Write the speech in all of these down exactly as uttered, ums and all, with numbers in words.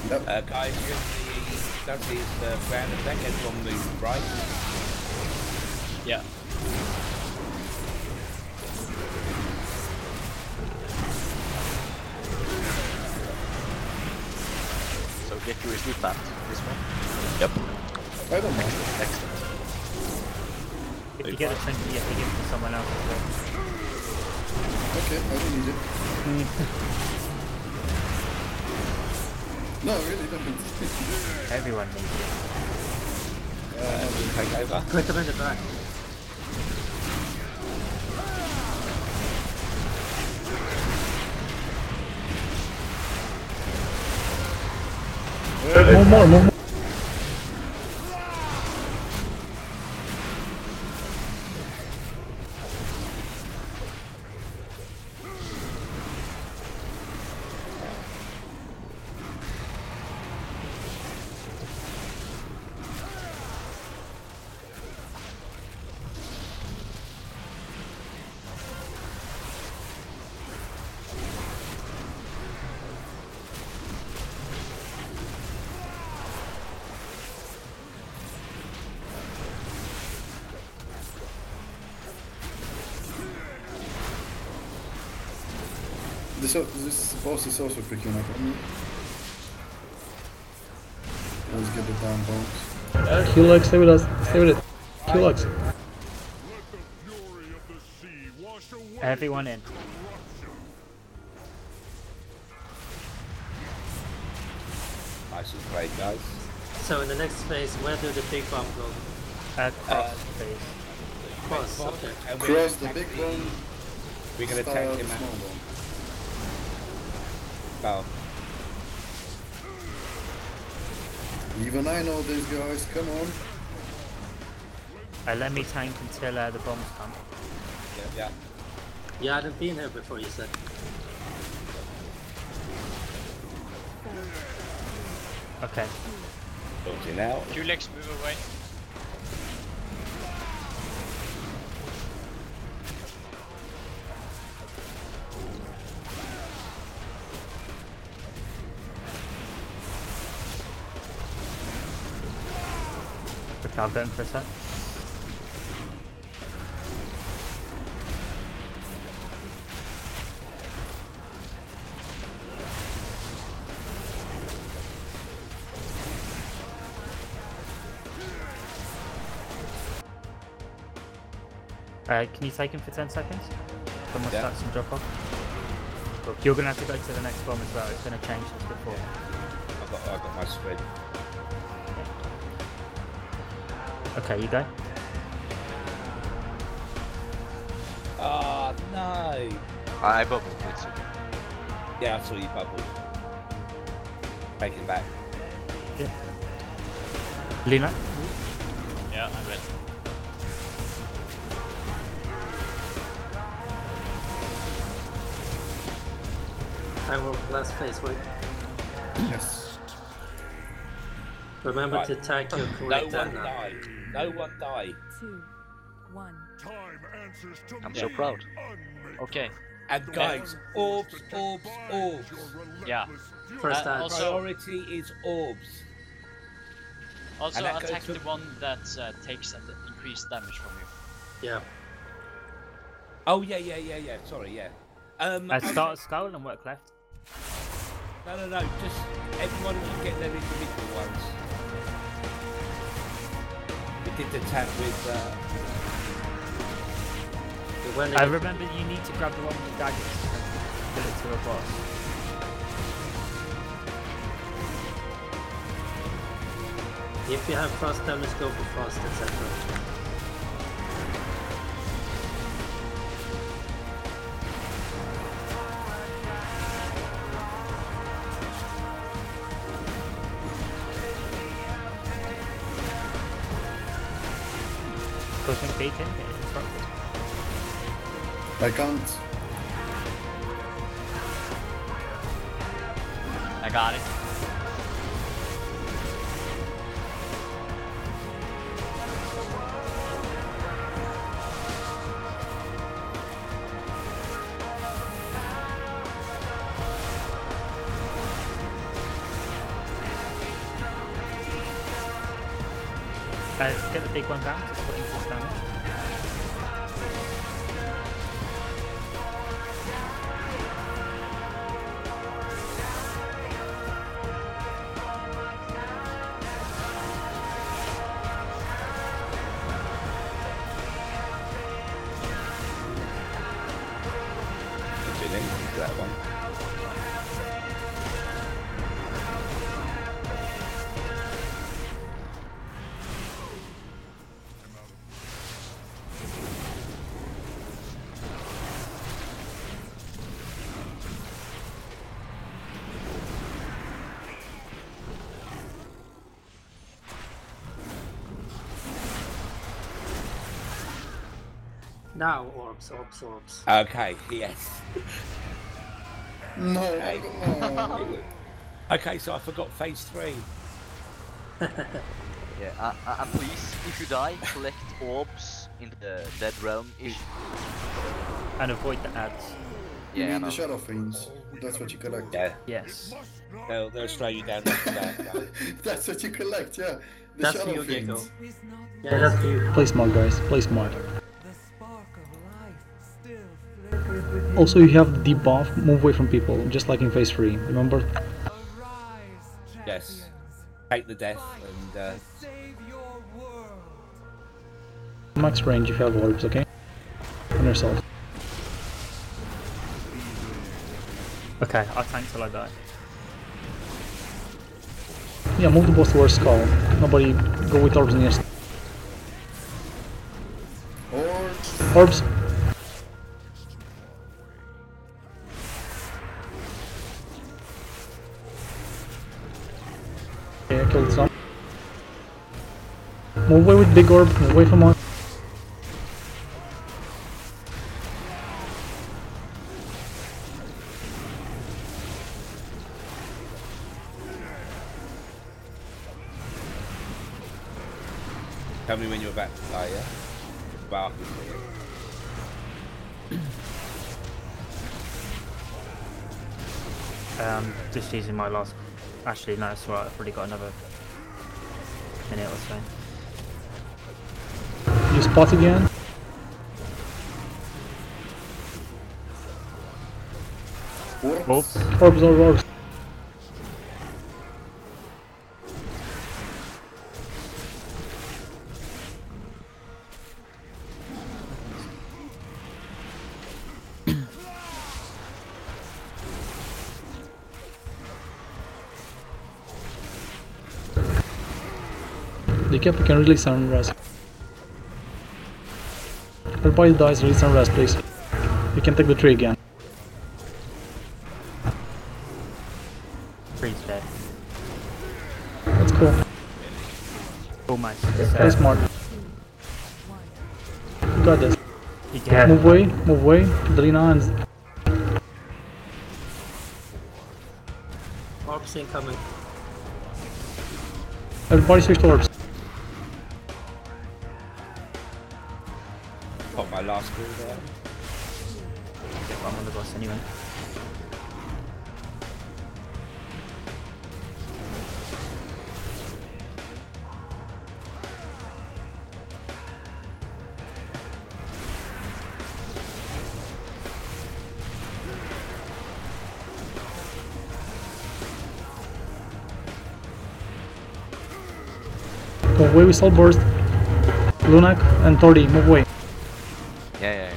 Yep. Uh, guys, if he does his uh, ground attack, everyone move right. Yeah. So get your sleep back. This one. Yep. I don't mind. Excellent. If you get a twenty, you have to give it to someone else as well. Okay, I don't need it. No, really don't. Everyone needs it. Uh, Take over. Put them in the back. Move more, move more. This, this boss is also freaking out on me. Let's get the damn bones. Q-Lux, stay with us. Stay with it. Q-Lux. Everyone in. Nice and great, guys. So in the next phase, where do the big bomb go? Uh, cross, Uh, please. Cross, okay. And we're Cross the attack big one. We're going to start attack out him the out. small one. Well, Even I know these guys, come on. Uh, let me tank until uh, the bombs come. yeah, yeah. Yeah, I've been here before, you said. Okay. Launching out. Two legs move away. Okay, I'll go in for a sec. Uh, can you take him for ten seconds? Someone Yeah. start some drop off. Look, you're gonna have to go to the next bomb as well. It's gonna change this before. I've got, I've got my spread. Okay, you go. Oh, no. I bubbled. It's okay. Yeah, I saw you bubble. Take him back. Yeah. Lena. Yeah, I'm ready. I will last phase, wait. Yes. Remember Right. to tag your No correct one now. die. No one die. Two, one. I'm so proud. Okay. And guys, orbs, orbs, orbs. Yeah. First Uh, time. also- Priority is orbs. Also And that goes attack to- the one that uh, takes an increased damage from you. Yeah. Oh yeah, yeah, yeah, yeah. Sorry, yeah. Um, Uh, start skull and work left. No, no, no. Just everyone should get their individual ones. We did the tag with. Uh, When I they- remember you need to grab the one with the daggers and put it to a boss. If you have frost damage, go for frost, et cetera. Pushing beacon, get disrupted. I can't. I got it. Uh, get the big one down, just put increased damage. That one. Now orbs, orbs, orbs. Okay, yes. No, Okay. no. Okay, so I forgot phase three. Yeah, uh, uh, and please, if you die, collect orbs in the dead realm-ish. And avoid the ads. You Yeah, I mean know. the Shadow Fiends? That's what you collect. Yeah, Yes. they'll, they'll slow you down after that. That's what you collect, yeah. The That's Shadow for you, Gecko. Fiends. Yeah, that's for you. Play smart, guys. Play smart. Also, you have the debuff, move away from people, just like in phase three. Remember? Yes. Take the death and uh, Max range if you have orbs, okay? On yourself. Okay, I'll tank till I die. Yeah, move the boss towards skull. Nobody go with orbs near. Or Orbs. Okay, I killed some. Move away with big orb, move away from us. tell me when you're about to die, yeah? Bark for you. Um, just using my last. Actually, no, it's alright. I've already got another minute or so. You spot again. orbs. Orbs. Orbs, orbs, orbs. The cap can release and rest. Everybody dies, release and rest, please. You can take the tree again. Tree's dead. That's cool. Almost. Very smart. You got this. Yeah. Move away, move away. Drina and Orbs incoming. everybody switch to orbs. Pop my last call there. I'm on the boss anyway. Move away with Soul Burst. Lunak and Tordi, move away. Yeah, yeah, yeah.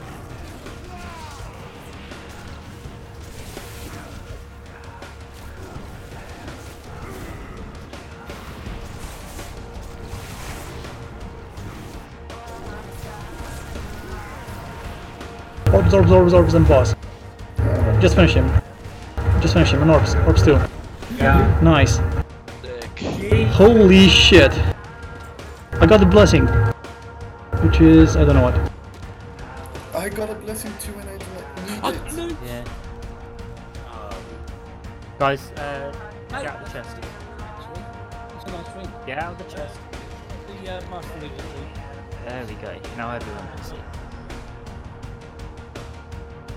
Orbs, orbs, orbs, orbs, and boss. Just finish him. Just finish him, and orbs. Orbs too. Yeah. Nice. Sick. Holy shit. I got the blessing. Which is, I don't know what. I got a blessing too and I didn't need it. Yeah. Guys, uh, get out of the chest. Actually, it's a nice ring. Get out of the chest. The uh, Master Legion ring. There we go. Now everyone can see.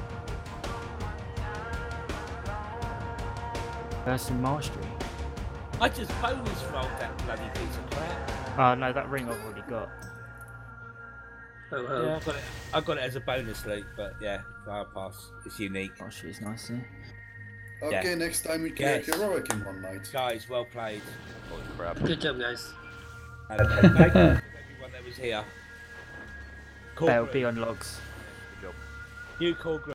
Person mastery. I just bonus rolled that bloody piece of crap. Oh no, that ring I've already got. Oh, oh. Yeah, I got it. I got it as a bonus loot, but yeah, fire pass. It's unique. Oh, she's nice. Yeah. Okay, Yeah. next time we can Yes. heroic in one night. Guys, well played. Holy crap. Good job, guys. And thank you to everyone that was here. They'll Corporate, be on logs. Good job. new core group.